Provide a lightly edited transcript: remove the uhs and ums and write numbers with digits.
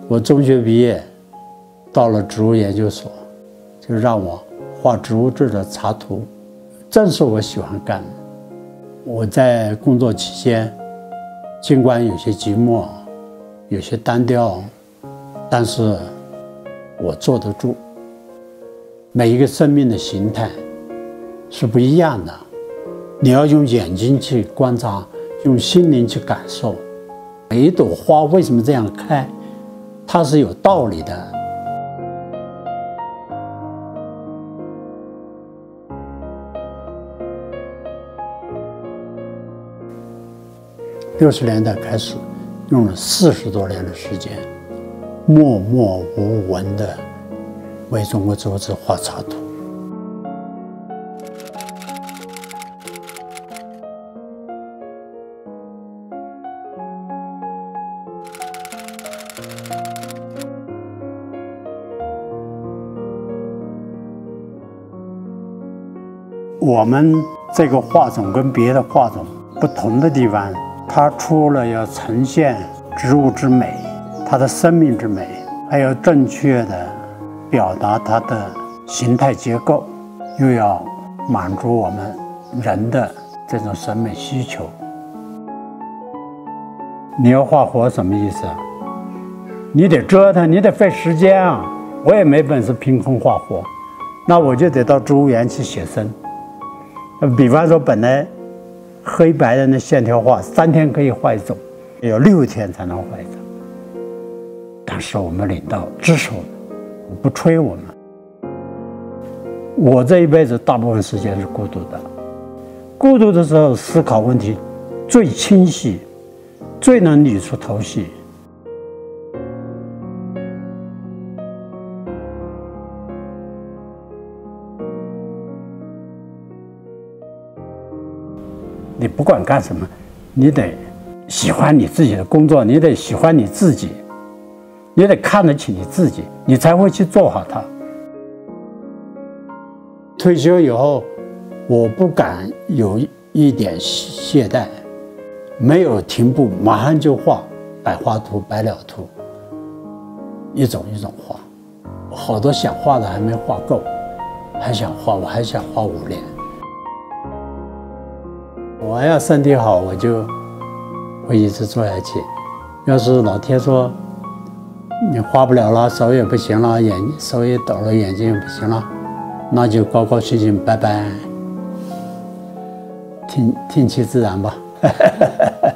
我中学毕业，到了植物研究所，就让我画植物志的插图，正是我喜欢干的。我在工作期间，尽管有些寂寞，有些单调，但是我坐得住。每一个生命的形态是不一样的，你要用眼睛去观察，用心灵去感受。每一朵花为什么这样开，它是有道理的。60年代开始，用了40多年的时间，默默无闻地为中国植物志画插图。我们这个画种跟别的画种不同的地方，它除了要呈现植物之美，它的生命之美，还要正确的表达它的形态结构，又要满足我们人的这种审美需求。你要画活什么意思啊？你得折腾，你得费时间啊！我也没本事凭空画活，那我就得到植物园去写生。比方说，本来黑白的那线条画3天可以画一种，有6天才能画一种。但是我们领导支持我们，不催我们。我这一辈子大部分时间是孤独的，孤独的时候思考问题最清晰，最能理出头绪。你不管干什么，你得喜欢你自己的工作，你得喜欢你自己，你得看得起你自己，你才会去做好它。退休以后，我不敢有一点懈怠，没有停步，马上就画百花图、百鸟图，一种一种画。好多想画的还没画够，还想画，我还想画5年。我要身体好，我就会一直做下去。要是老天说你画不了了，手也不行了，手也抖了，眼睛也不行了，那就高高兴兴拜拜，听其自然吧。